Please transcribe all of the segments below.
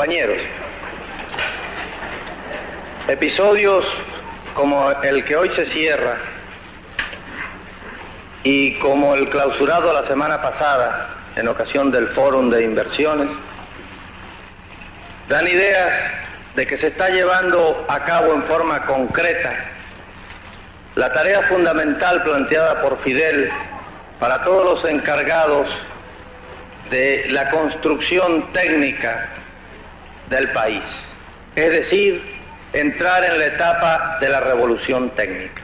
compañeros, episodios como el que hoy se cierra y como el clausurado la semana pasada en ocasión del Fórum de Inversiones dan idea de que se está llevando a cabo en forma concreta la tarea fundamental planteada por Fidel para todos los encargados de la construcción técnica del país, es decir, entrar en la etapa de la revolución técnica.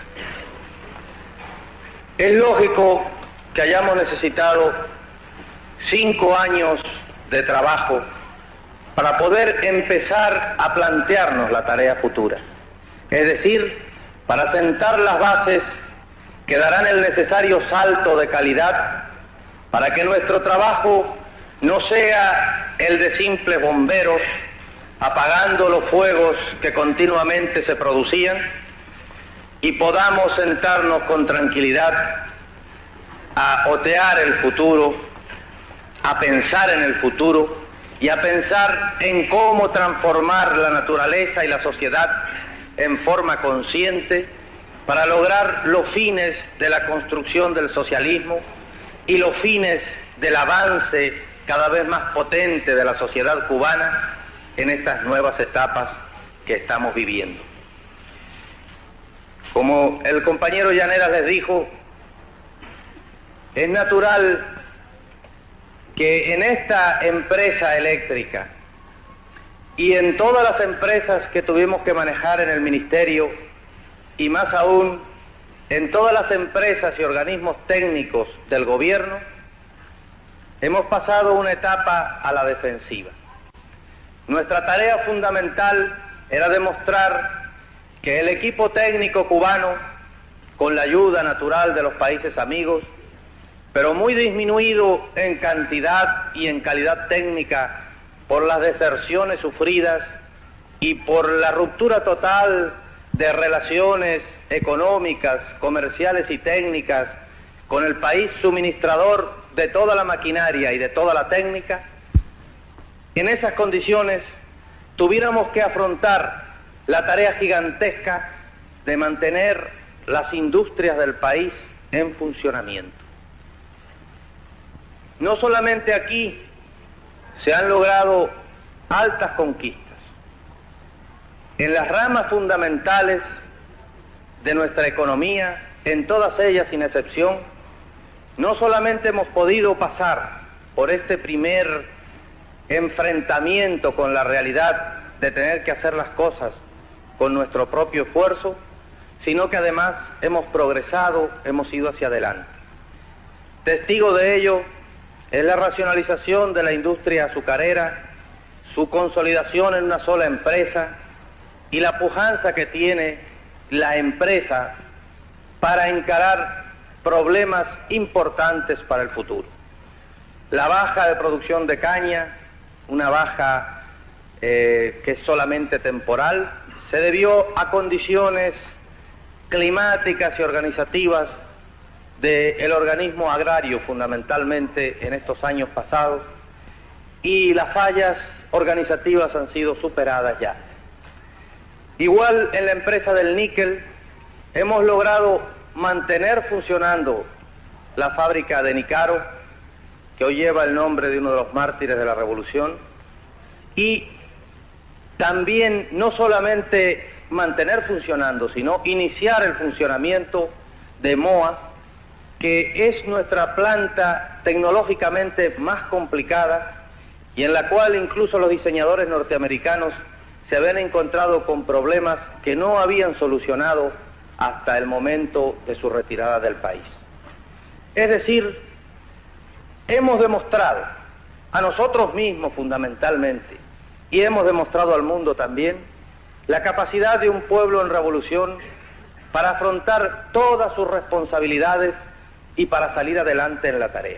Es lógico que hayamos necesitado 5 años de trabajo para poder empezar a plantearnos la tarea futura, es decir, para sentar las bases que darán el necesario salto de calidad para que nuestro trabajo no sea el de simples bomberos apagando los fuegos que continuamente se producían y podamos sentarnos con tranquilidad a otear el futuro, a pensar en el futuro y a pensar en cómo transformar la naturaleza y la sociedad en forma consciente para lograr los fines de la construcción del socialismo y los fines del avance cada vez más potente de la sociedad cubana en estas nuevas etapas que estamos viviendo. Como el compañero Llaneras les dijo, es natural que en esta empresa eléctrica y en todas las empresas que tuvimos que manejar en el ministerio y más aún en todas las empresas y organismos técnicos del gobierno, hemos pasado una etapa a la defensiva. Nuestra tarea fundamental era demostrar que el equipo técnico cubano, con la ayuda natural de los países amigos, pero muy disminuido en cantidad y en calidad técnica por las deserciones sufridas y por la ruptura total de relaciones económicas, comerciales y técnicas con el país suministrador de toda la maquinaria y de toda la técnica, en esas condiciones tuviéramos que afrontar la tarea gigantesca de mantener las industrias del país en funcionamiento. No solamente aquí se han logrado altas conquistas. En las ramas fundamentales de nuestra economía, en todas ellas sin excepción, no solamente hemos podido pasar por este primer enfrentamiento con la realidad de tener que hacer las cosas con nuestro propio esfuerzo, sino que además hemos progresado, hemos ido hacia adelante. Testigo de ello es la racionalización de la industria azucarera, su consolidación en una sola empresa y la pujanza que tiene la empresa para encarar problemas importantes para el futuro. La baja de producción de caña, una baja que es solamente temporal, se debió a condiciones climáticas y organizativas del organismo agrario fundamentalmente en estos años pasados, y las fallas organizativas han sido superadas ya. Igual en la empresa del níquel hemos logrado mantener funcionando la fábrica de Nicaro, que hoy lleva el nombre de uno de los mártires de la revolución, y también no solamente mantener funcionando, sino iniciar el funcionamiento de MOA, que es nuestra planta tecnológicamente más complicada y en la cual incluso los diseñadores norteamericanos se habían encontrado con problemas que no habían solucionado hasta el momento de su retirada del país. Es decir, hemos demostrado a nosotros mismos fundamentalmente y hemos demostrado al mundo también la capacidad de un pueblo en revolución para afrontar todas sus responsabilidades y para salir adelante en la tarea.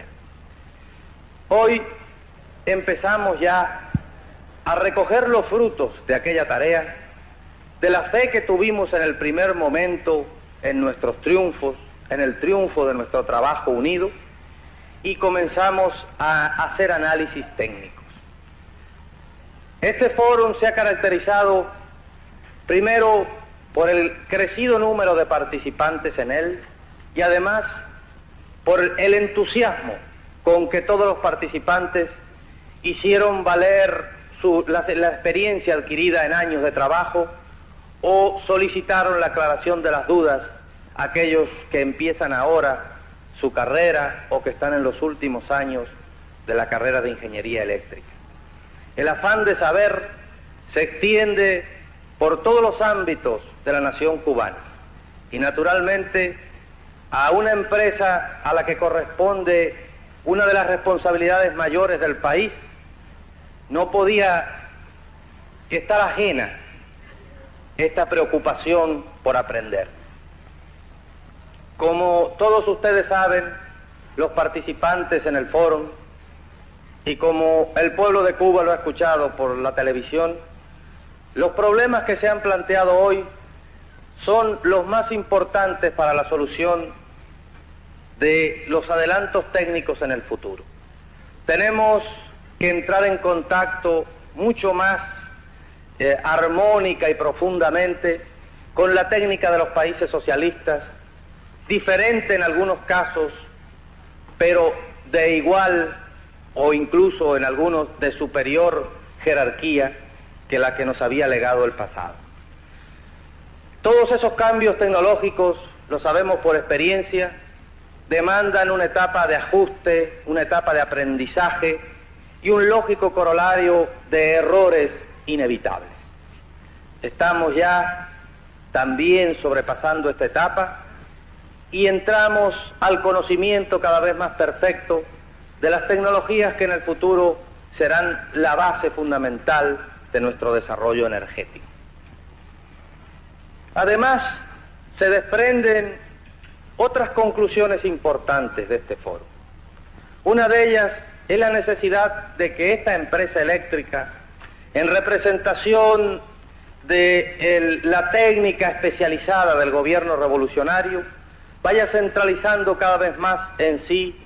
Hoy empezamos ya a recoger los frutos de aquella tarea, de la fe que tuvimos en el primer momento en nuestros triunfos, en el triunfo de nuestro trabajo unido, y comenzamos a hacer análisis técnicos. Este fórum se ha caracterizado primero por el crecido número de participantes en él y además por el entusiasmo con que todos los participantes hicieron valer la experiencia adquirida en años de trabajo o solicitaron la aclaración de las dudas a aquellos que empiezan ahora su carrera o que están en los últimos años de la carrera de ingeniería eléctrica. El afán de saber se extiende por todos los ámbitos de la nación cubana y naturalmente a una empresa a la que corresponde una de las responsabilidades mayores del país no podía estar ajena esta preocupación por aprender. Como todos ustedes saben, los participantes en el fórum, y como el pueblo de Cuba lo ha escuchado por la televisión, los problemas que se han planteado hoy son los más importantes para la solución de los adelantos técnicos en el futuro. Tenemos que entrar en contacto mucho más armónica y profundamente con la técnica de los países socialistas, diferente en algunos casos, pero de igual o incluso en algunos de superior jerarquía que la que nos había legado el pasado. Todos esos cambios tecnológicos, lo sabemos por experiencia, demandan una etapa de ajuste, una etapa de aprendizaje y un lógico corolario de errores inevitables. Estamos ya también sobrepasando esta etapa y entramos al conocimiento cada vez más perfecto de las tecnologías que en el futuro serán la base fundamental de nuestro desarrollo energético. Además, se desprenden otras conclusiones importantes de este foro. Una de ellas es la necesidad de que esta empresa eléctrica, en representación de la técnica especializada del gobierno revolucionario, vaya centralizando cada vez más en sí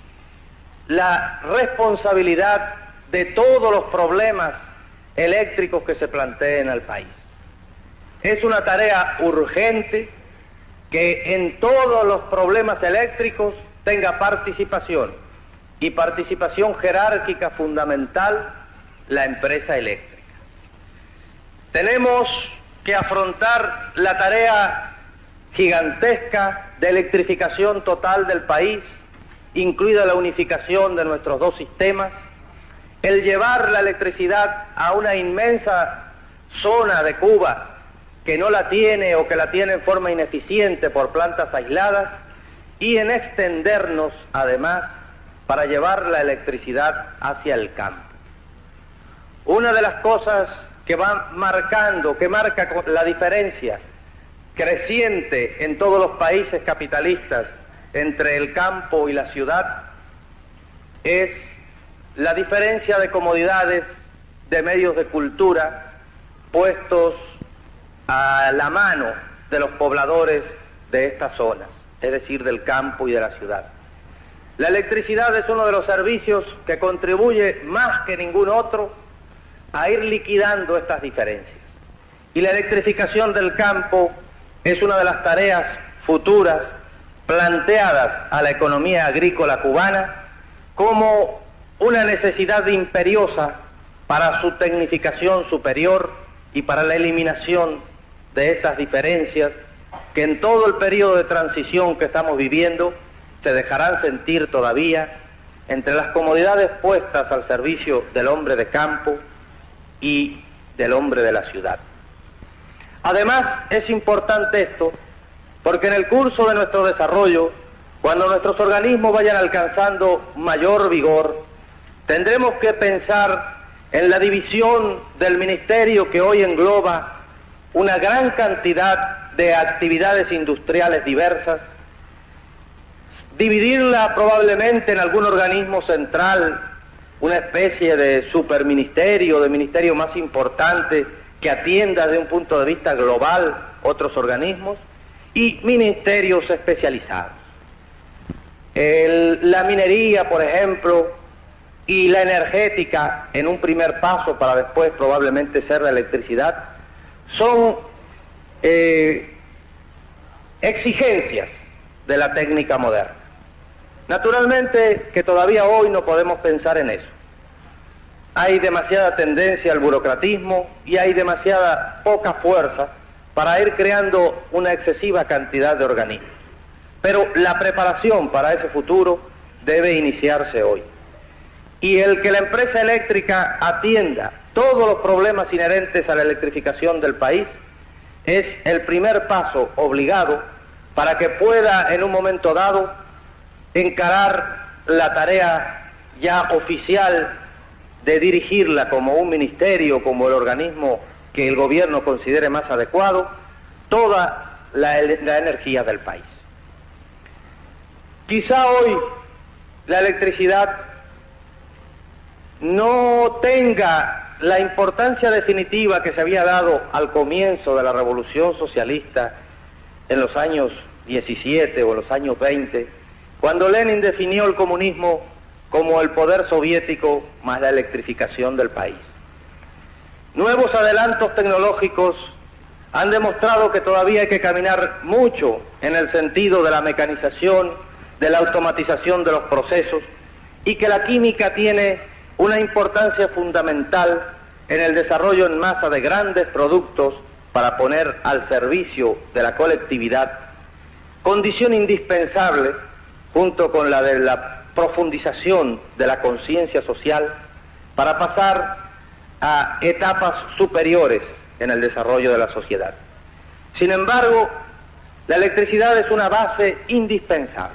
la responsabilidad de todos los problemas eléctricos que se planteen al país. Es una tarea urgente que en todos los problemas eléctricos tenga participación, y participación jerárquica fundamental, la empresa eléctrica. Tenemos que afrontar la tarea gigantesca de electrificación total del país, incluida la unificación de nuestros dos sistemas, el llevar la electricidad a una inmensa zona de Cuba que no la tiene o que la tiene en forma ineficiente por plantas aisladas, y en extendernos además para llevar la electricidad hacia el campo. Una de las cosas que va marcando, que marca la diferencia creciente en todos los países capitalistas entre el campo y la ciudad, es la diferencia de comodidades, de medios de cultura puestos a la mano de los pobladores de estas zonas, es decir, del campo y de la ciudad. La electricidad es uno de los servicios que contribuye más que ningún otro a ir liquidando estas diferencias. Y la electrificación del campo es una de las tareas futuras planteadas a la economía agrícola cubana como una necesidad imperiosa para su tecnificación superior y para la eliminación de estas diferencias que en todo el periodo de transición que estamos viviendo se dejarán sentir todavía entre las comodidades puestas al servicio del hombre de campo y del hombre de la ciudad. Además, es importante esto porque en el curso de nuestro desarrollo, cuando nuestros organismos vayan alcanzando mayor vigor, tendremos que pensar en la división del ministerio que hoy engloba una gran cantidad de actividades industriales diversas, dividirla probablemente en algún organismo central, una especie de superministerio, de ministerio más importante que atienda desde un punto de vista global otros organismos, y ministerios especializados. La minería, por ejemplo, y la energética en un primer paso para después probablemente ser la electricidad, son exigencias de la técnica moderna. Naturalmente que todavía hoy no podemos pensar en eso. Hay demasiada tendencia al burocratismo y hay demasiada poca fuerza para ir creando una excesiva cantidad de organismos. Pero la preparación para ese futuro debe iniciarse hoy. Y el que la empresa eléctrica atienda todos los problemas inherentes a la electrificación del país es el primer paso obligado para que pueda en un momento dado encarar la tarea ya oficial de dirigirla como un ministerio, como el organismo que el gobierno considere más adecuado, toda la energía del país. Quizá hoy la electricidad no tenga la importancia definitiva que se había dado al comienzo de la Revolución Socialista en los años 17 o en los años 20, cuando Lenin definió el comunismo como el poder soviético más la electrificación del país. Nuevos adelantos tecnológicos han demostrado que todavía hay que caminar mucho en el sentido de la mecanización, de la automatización de los procesos, y que la química tiene una importancia fundamental en el desarrollo en masa de grandes productos para poner al servicio de la colectividad, condición indispensable junto con la de la profundización de la conciencia social para pasar a etapas superiores en el desarrollo de la sociedad. Sin embargo, la electricidad es una base indispensable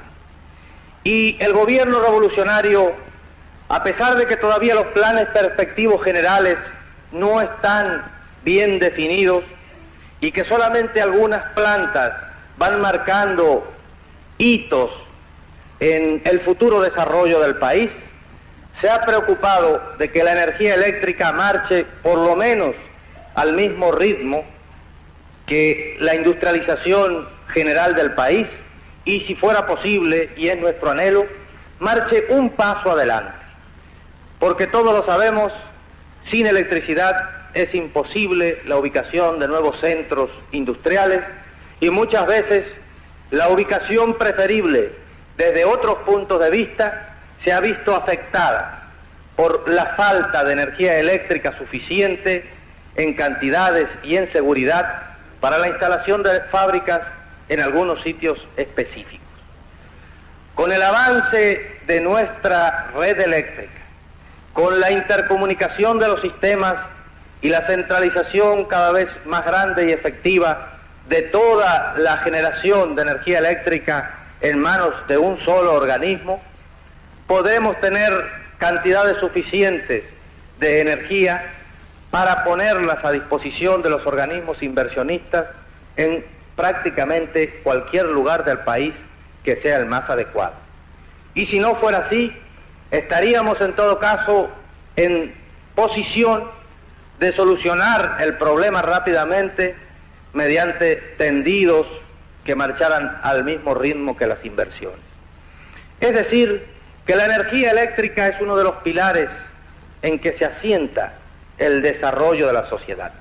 y el gobierno revolucionario, a pesar de que todavía los planes perspectivos generales no están bien definidos y que solamente algunas plantas van marcando hitos en el futuro desarrollo del país, se ha preocupado de que la energía eléctrica marche por lo menos al mismo ritmo que la industrialización general del país y, si fuera posible, y es nuestro anhelo, marche un paso adelante. Porque todos lo sabemos, sin electricidad es imposible la ubicación de nuevos centros industriales y muchas veces la ubicación preferible desde otros puntos de vista se ha visto afectada por la falta de energía eléctrica suficiente en cantidades y en seguridad para la instalación de fábricas en algunos sitios específicos. Con el avance de nuestra red eléctrica, con la intercomunicación de los sistemas y la centralización cada vez más grande y efectiva de toda la generación de energía eléctrica en manos de un solo organismo, podemos tener cantidades suficientes de energía para ponerlas a disposición de los organismos inversionistas en prácticamente cualquier lugar del país que sea el más adecuado. Y si no fuera así, estaríamos en todo caso en posición de solucionar el problema rápidamente mediante tendidos que marcharan al mismo ritmo que las inversiones. Es decir, que la energía eléctrica es uno de los pilares en que se asienta el desarrollo de la sociedad.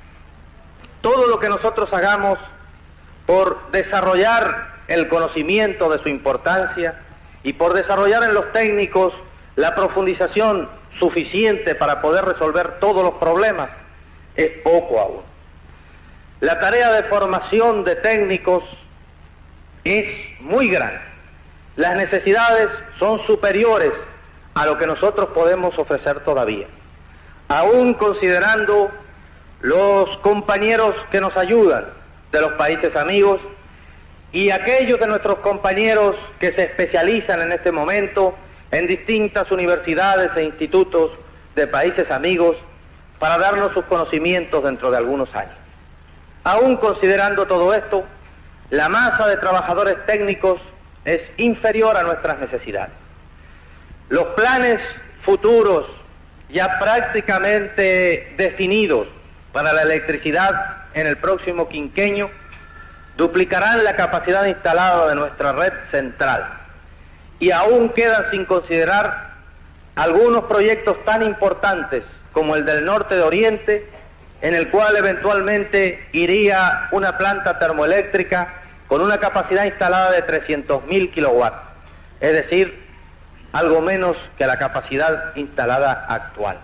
Todo lo que nosotros hagamos por desarrollar el conocimiento de su importancia y por desarrollar en los técnicos la profundización suficiente para poder resolver todos los problemas es poco aún. La tarea de formación de técnicos es muy grande. Las necesidades son superiores a lo que nosotros podemos ofrecer todavía. Aún considerando los compañeros que nos ayudan de los países amigos y aquellos de nuestros compañeros que se especializan en este momento en distintas universidades e institutos de países amigos para darnos sus conocimientos dentro de algunos años. Aún considerando todo esto, la masa de trabajadores técnicos es inferior a nuestras necesidades. Los planes futuros ya prácticamente definidos para la electricidad en el próximo quinquenio duplicarán la capacidad instalada de nuestra red central y aún quedan sin considerar algunos proyectos tan importantes como el del norte de Oriente, en el cual eventualmente iría una planta termoeléctrica con una capacidad instalada de 300.000 kilowatts, es decir, algo menos que la capacidad instalada actual.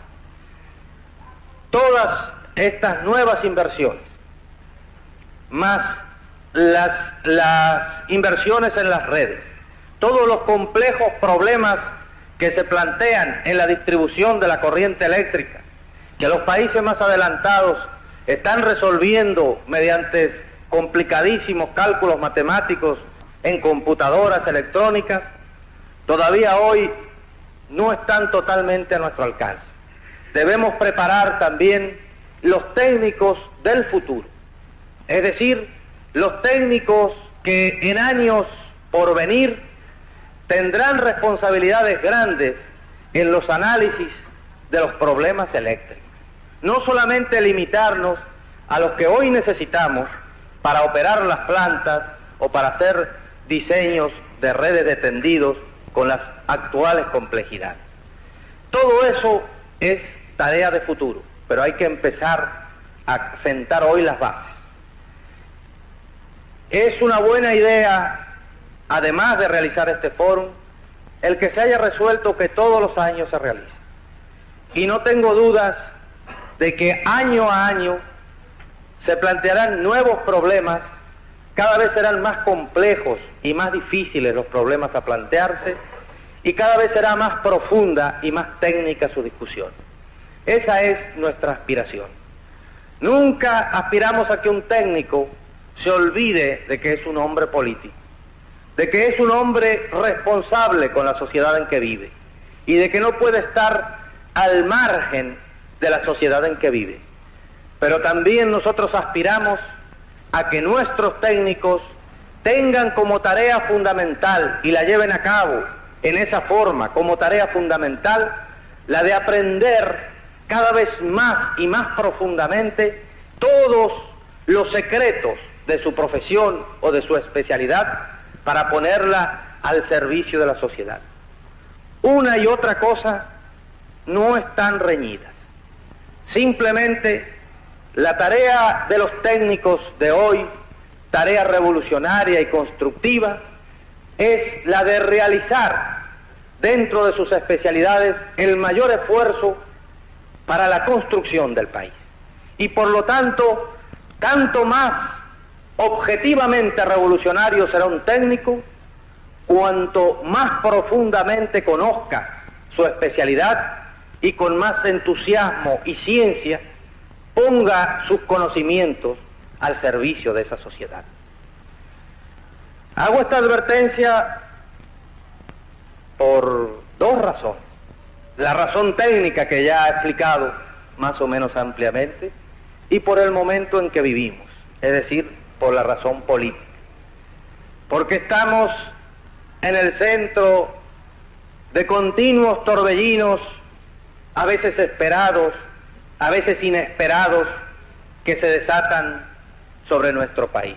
Todas estas nuevas inversiones, más las inversiones en las redes, todos los complejos problemas que se plantean en la distribución de la corriente eléctrica, que los países más adelantados están resolviendo mediante complicadísimos cálculos matemáticos en computadoras electrónicas, todavía hoy no están totalmente a nuestro alcance. Debemos preparar también los técnicos del futuro, es decir, los técnicos que en años por venir tendrán responsabilidades grandes en los análisis de los problemas eléctricos. No solamente limitarnos a los que hoy necesitamos para operar las plantas o para hacer diseños de redes de tendidos con las actuales complejidades. Todo eso es tarea de futuro, pero hay que empezar a sentar hoy las bases. Es una buena idea, además de realizar este fórum, el que se haya resuelto que todos los años se realice. Y no tengo dudas de que año a año se plantearán nuevos problemas, cada vez serán más complejos y más difíciles los problemas a plantearse, y cada vez será más profunda y más técnica su discusión. Esa es nuestra aspiración. Nunca aspiramos a que un técnico se olvide de que es un hombre político, de que es un hombre responsable con la sociedad en que vive, y de que no puede estar al margen de la sociedad en que vive. Pero también nosotros aspiramos a que nuestros técnicos tengan como tarea fundamental, y la lleven a cabo en esa forma, como tarea fundamental, la de aprender cada vez más y más profundamente todos los secretos de su profesión o de su especialidad para ponerla al servicio de la sociedad. Una y otra cosa no están reñidas. Simplemente la tarea de los técnicos de hoy, tarea revolucionaria y constructiva, es la de realizar dentro de sus especialidades el mayor esfuerzo para la construcción del país. Y por lo tanto, tanto más objetivamente revolucionario será un técnico, cuanto más profundamente conozca su especialidad y con más entusiasmo y ciencia ponga sus conocimientos al servicio de esa sociedad. Hago esta advertencia por dos razones. La razón técnica que ya he explicado más o menos ampliamente, y por el momento en que vivimos, es decir, por la razón política. Porque estamos en el centro de continuos torbellinos, a veces esperados, a veces inesperados, que se desatan sobre nuestro país.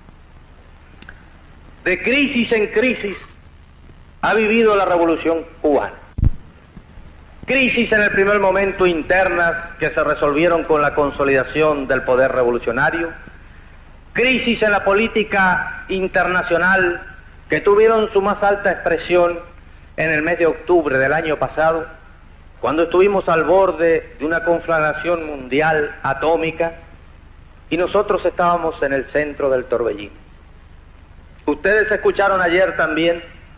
De crisis en crisis ha vivido la Revolución cubana. Crisis en el primer momento internas que se resolvieron con la consolidación del poder revolucionario, crisis en la política internacional que tuvieron su más alta expresión en el mes de octubre del año pasado, cuando estuvimos al borde de una conflagración mundial atómica y nosotros estábamos en el centro del torbellino. Ustedes escucharon ayer también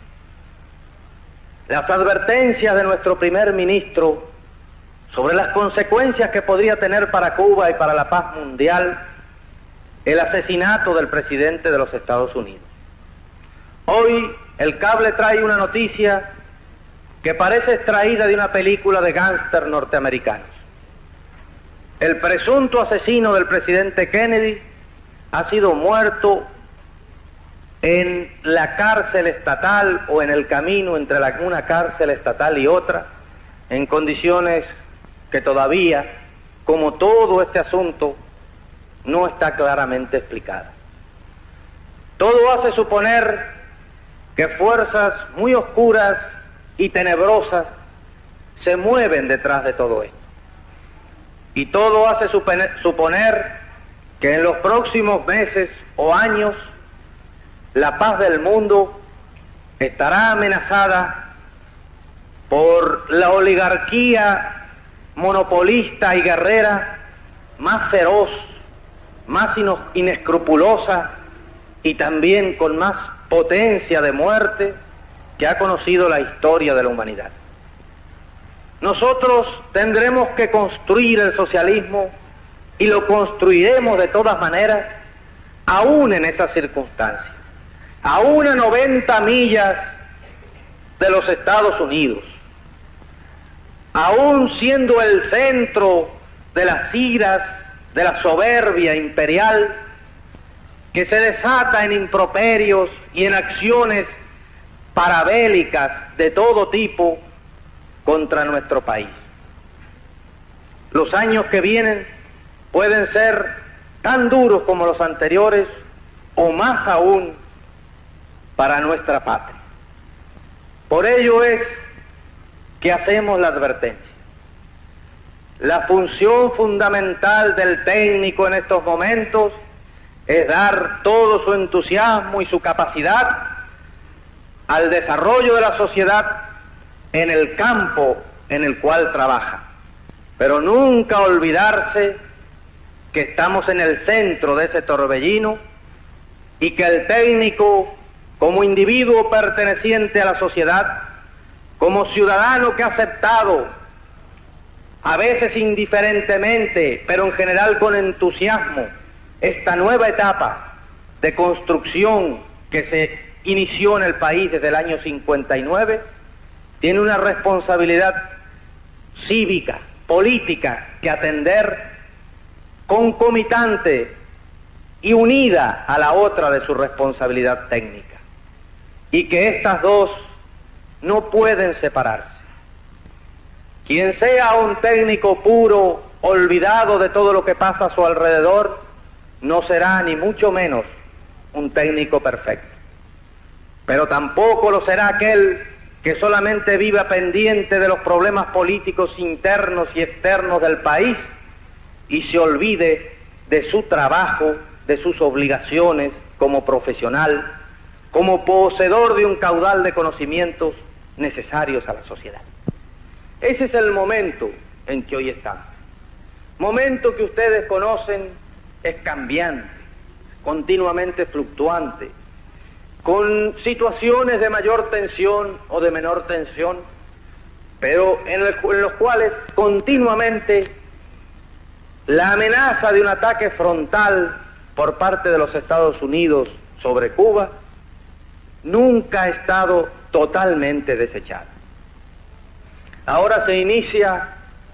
las advertencias de nuestro primer ministro sobre las consecuencias que podría tener para Cuba y para la paz mundial el asesinato del presidente de los Estados Unidos. Hoy el cable trae una noticia que parece extraída de una película de gángster norteamericanos. El presunto asesino del presidente Kennedy ha sido muerto en la cárcel estatal o en el camino entre una cárcel estatal y otra, en condiciones que todavía, como todo este asunto, no está claramente explicada. Todo hace suponer que fuerzas muy oscuras y tenebrosas se mueven detrás de todo esto. Y todo hace suponer que en los próximos meses o años la paz del mundo estará amenazada por la oligarquía monopolista y guerrera más feroz, más inescrupulosa y también con más potencia de muerte que ha conocido la historia de la humanidad. Nosotros tendremos que construir el socialismo y lo construiremos de todas maneras, aún en esas circunstancias, aún a 90 millas de los Estados Unidos, aún siendo el centro de las iras, de la soberbia imperial, que se desata en improperios y en acciones parabélicas de todo tipo contra nuestro país. Los años que vienen pueden ser tan duros como los anteriores o más aún para nuestra patria. Por ello es que hacemos la advertencia. La función fundamental del técnico en estos momentos es dar todo su entusiasmo y su capacidad al desarrollo de la sociedad en el campo en el cual trabaja, pero nunca olvidarse que estamos en el centro de ese torbellino y que el técnico, como individuo perteneciente a la sociedad, como ciudadano que ha aceptado, a veces indiferentemente, pero en general con entusiasmo, esta nueva etapa de construcción que se inició en el país desde el año 59, tiene una responsabilidad cívica, política, que atender concomitante y unida a la otra de su responsabilidad técnica, y que estas dos no pueden separarse. Quien sea un técnico puro, olvidado de todo lo que pasa a su alrededor, no será ni mucho menos un técnico perfecto. Pero tampoco lo será aquel que solamente viva pendiente de los problemas políticos internos y externos del país y se olvide de su trabajo, de sus obligaciones como profesional, como poseedor de un caudal de conocimientos necesarios a la sociedad. Ese es el momento en que hoy estamos. Momento que ustedes conocen es cambiante, continuamente fluctuante, con situaciones de mayor tensión o de menor tensión, pero en los cuales continuamente la amenaza de un ataque frontal por parte de los Estados Unidos sobre Cuba nunca ha estado totalmente desechada. Ahora se inicia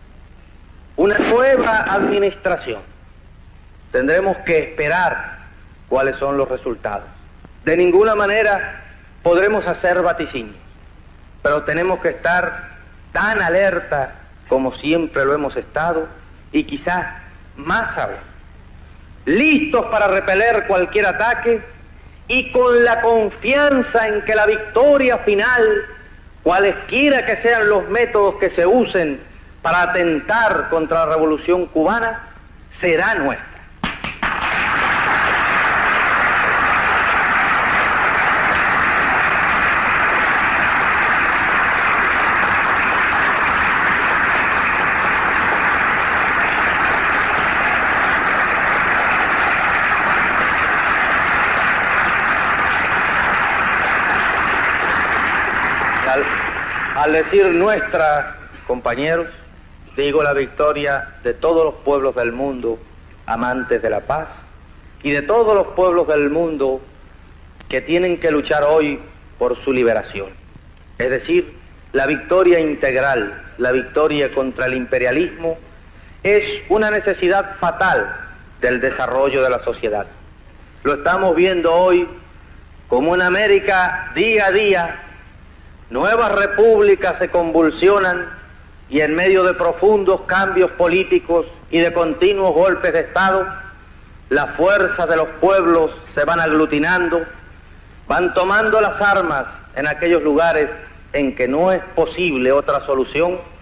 una nueva administración. Tendremos que esperar cuáles son los resultados. De ninguna manera podremos hacer vaticinios, pero tenemos que estar tan alerta como siempre lo hemos estado y quizás más aún, listos para repeler cualquier ataque y con la confianza en que la victoria final, cualesquiera que sean los métodos que se usen para atentar contra la revolución cubana, será nuestra. Al decir nuestra, compañeros, digo la victoria de todos los pueblos del mundo amantes de la paz y de todos los pueblos del mundo que tienen que luchar hoy por su liberación. Es decir, la victoria integral, la victoria contra el imperialismo, es una necesidad fatal del desarrollo de la sociedad. Lo estamos viendo hoy como en América día a día. Nuevas repúblicas se convulsionan y en medio de profundos cambios políticos y de continuos golpes de Estado, las fuerzas de los pueblos se van aglutinando, van tomando las armas en aquellos lugares en que no es posible otra solución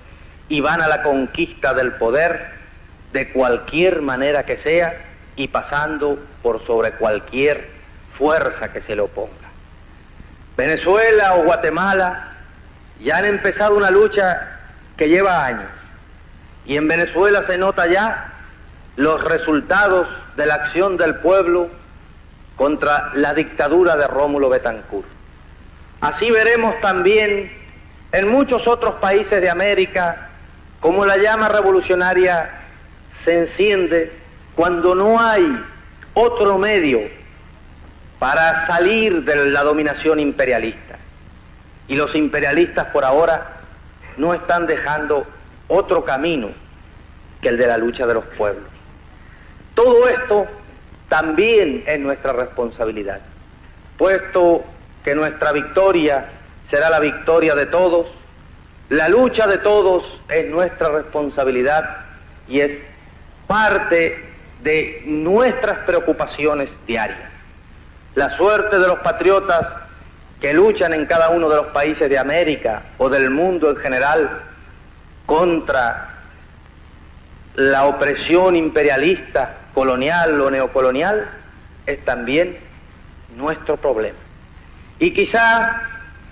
y van a la conquista del poder de cualquier manera que sea y pasando por sobre cualquier fuerza que se le oponga. Venezuela o Guatemala ya han empezado una lucha que lleva años y en Venezuela se nota ya los resultados de la acción del pueblo contra la dictadura de Rómulo Betancourt. Así veremos también en muchos otros países de América cómo la llama revolucionaria se enciende cuando no hay otro medio para salir de la dominación imperialista. Y los imperialistas por ahora no están dejando otro camino que el de la lucha de los pueblos. Todo esto también es nuestra responsabilidad, puesto que nuestra victoria será la victoria de todos, la lucha de todos es nuestra responsabilidad y es parte de nuestras preocupaciones diarias. La suerte de los patriotas que luchan en cada uno de los países de América o del mundo en general contra la opresión imperialista, colonial o neocolonial, es también nuestro problema. Y quizá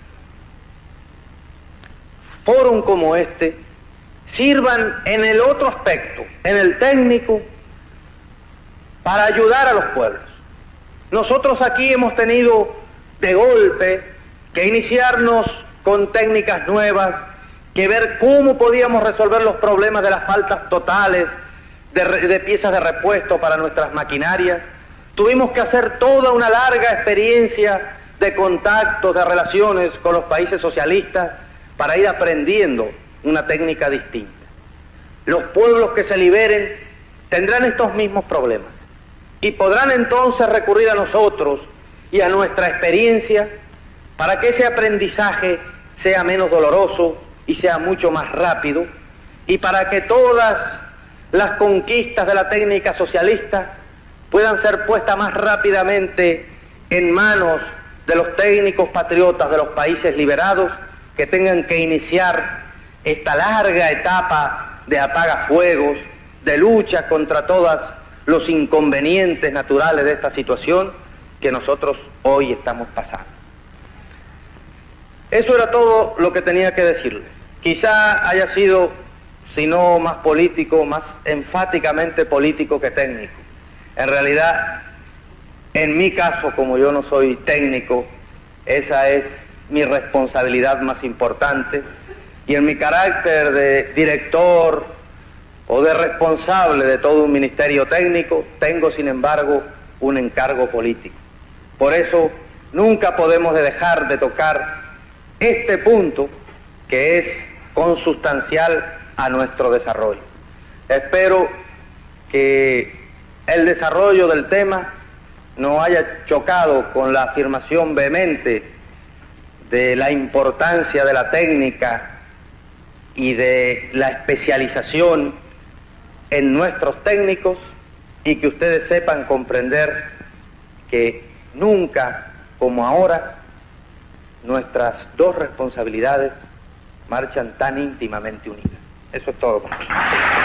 foros como este sirvan en el otro aspecto, en el técnico, para ayudar a los pueblos. Nosotros aquí hemos tenido de golpe que iniciarnos con técnicas nuevas, que ver cómo podíamos resolver los problemas de las faltas totales de piezas de repuesto para nuestras maquinarias. Tuvimos que hacer toda una larga experiencia de contactos, de relaciones con los países socialistas para ir aprendiendo una técnica distinta. Los pueblos que se liberen tendrán estos mismos problemas y podrán entonces recurrir a nosotros y a nuestra experiencia para que ese aprendizaje sea menos doloroso y sea mucho más rápido, y para que todas las conquistas de la técnica socialista puedan ser puestas más rápidamente en manos de los técnicos patriotas de los países liberados, que tengan que iniciar esta larga etapa de apagafuegos, de lucha contra todos los inconvenientes naturales de esta situación que nosotros hoy estamos pasando. Eso era todo lo que tenía que decirle. Quizá haya sido, si no más político, más enfáticamente político que técnico. En realidad, en mi caso, como yo no soy técnico, esa es mi responsabilidad más importante, y en mi carácter de director o de responsable de todo un ministerio técnico, tengo sin embargo un encargo político. Por eso nunca podemos dejar de tocar este punto que es consustancial a nuestro desarrollo. Espero que el desarrollo del tema no haya chocado con la afirmación vehemente de la importancia de la técnica y de la especialización en nuestros técnicos, y que ustedes sepan comprender que nunca como ahora nuestras dos responsabilidades marchan tan íntimamente unidas. Eso es todo, compañeros.